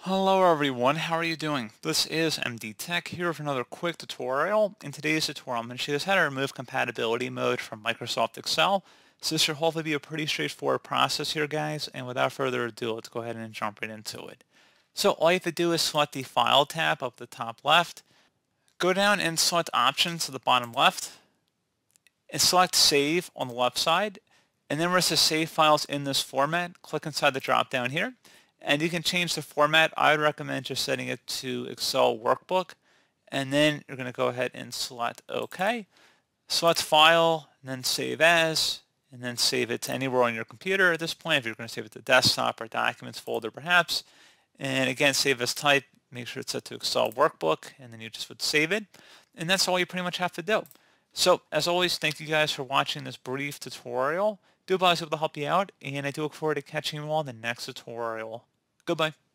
Hello everyone, how are you doing? This is MD Tech here with another quick tutorial. In today's tutorial, I'm going to show you how to remove compatibility mode from Microsoft Excel. So this should hopefully be a pretty straightforward process here, guys. And without further ado, let's go ahead and jump right into it. So all you have to do is select the File tab up the top left. Go down and select Options to the bottom left. And select Save on the left side. And then where it says Save Files in this format, click inside the drop down here. And you can change the format. I would recommend just setting it to Excel Workbook. And then you're going to go ahead and select OK. Select File, and then Save As, and then save it to anywhere on your computer at this point. If you're going to save it to desktop or documents folder perhaps. And again, save as type. Make sure it's set to Excel Workbook, and then you just would save it. And that's all you pretty much have to do. So as always, thank you guys for watching this brief tutorial. Do hope I was able to help you out, and I do look forward to catching you all in the next tutorial. Goodbye.